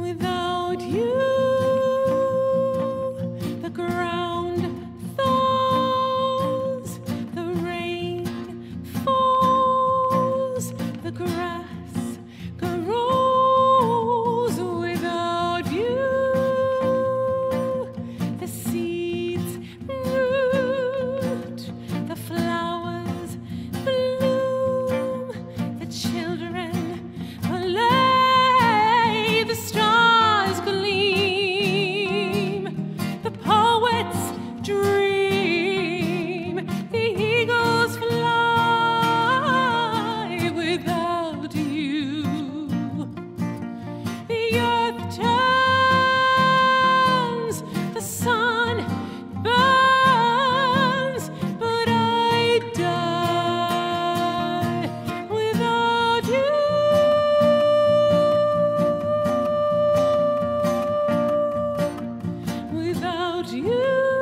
Without you, the ground thaws, the rain falls, the grass grows. Without you, the seeds root, the flowers bloom, the children play, the stars gleam, the poets dream, the eagles fly. Without you, the earth turns, the sun burns, but I die without you. Without you,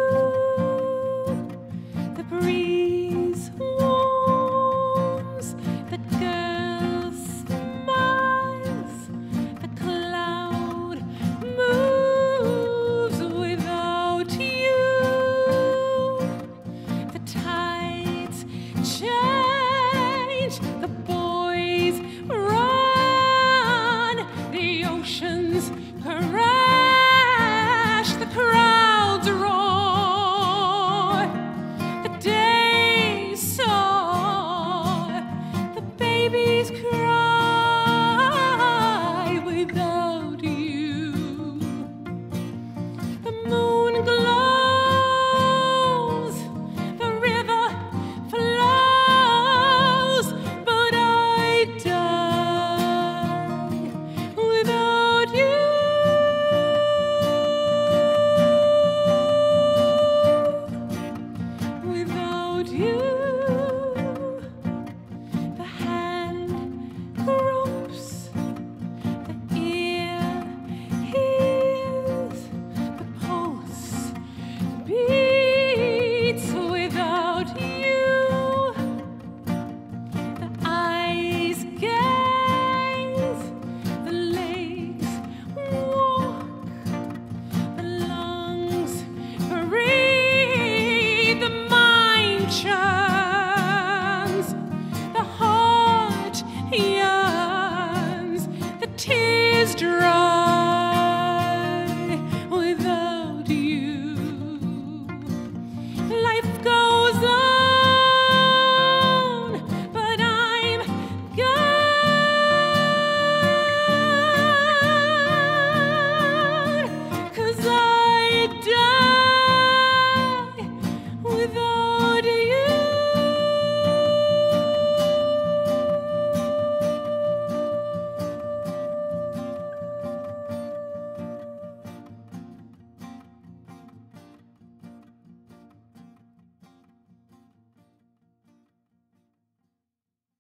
the breeze warms, the girl smiles, the cloud moves. Without you, the tides change.